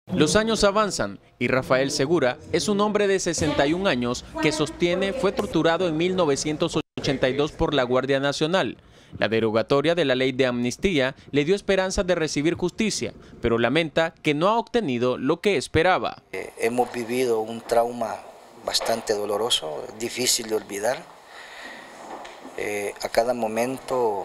Los años avanzan y Rafael Segura es un hombre de 61 años que sostiene fue torturado en 1982 por la Guardia Nacional. La derogatoria de la ley de amnistía le dio esperanzas de recibir justicia, pero lamenta que no ha obtenido lo que esperaba. Hemos vivido un trauma bastante doloroso, difícil de olvidar. A cada momento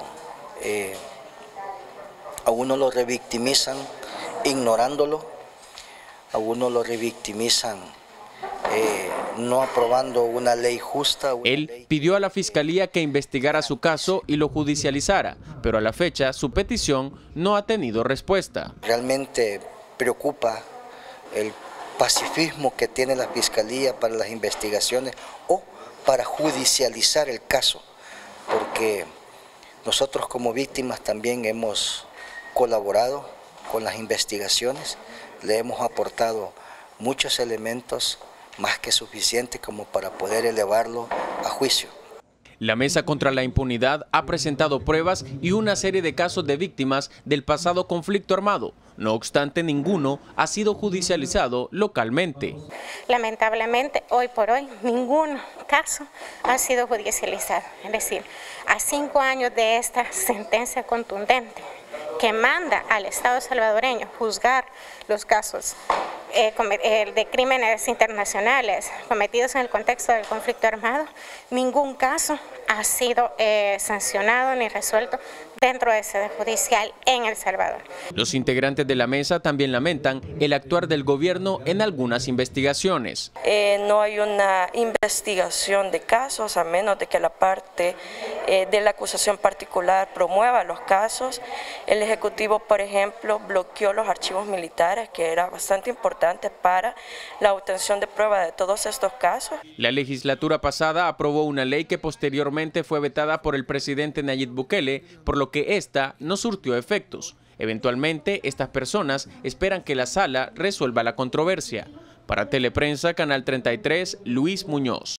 a uno lo revictimizan ignorándolo. A uno lo revictimizan no aprobando una ley justa. Él pidió a la Fiscalía que investigara su caso y lo judicializara, pero a la fecha su petición no ha tenido respuesta. Realmente preocupa el pacifismo que tiene la Fiscalía para las investigaciones o para judicializar el caso, porque nosotros como víctimas también hemos colaborado con las investigaciones. Le hemos aportado muchos elementos más que suficientes como para poder elevarlo a juicio. La Mesa contra la Impunidad ha presentado pruebas y una serie de casos de víctimas del pasado conflicto armado. No obstante, ninguno ha sido judicializado localmente. Lamentablemente, hoy por hoy, ningún caso ha sido judicializado. Es decir, a 5 años de esta sentencia contundente que manda al Estado salvadoreño juzgar los casos de crímenes internacionales cometidos en el contexto del conflicto armado, ningún caso ha sido sancionado ni resuelto dentro de sede judicial en El Salvador. Los integrantes de la mesa también lamentan el actuar del gobierno en algunas investigaciones. No hay una investigación de casos a menos de que la parte de la acusación particular promueva los casos. El Ejecutivo, por ejemplo, bloqueó los archivos militares, que era bastante importante para la obtención de prueba de todos estos casos. La legislatura pasada aprobó una ley que posteriormente fue vetada por el presidente Nayib Bukele, por lo que esta no surtió efectos. Eventualmente, estas personas esperan que la sala resuelva la controversia. Para Teleprensa, Canal 33, Luis Muñoz.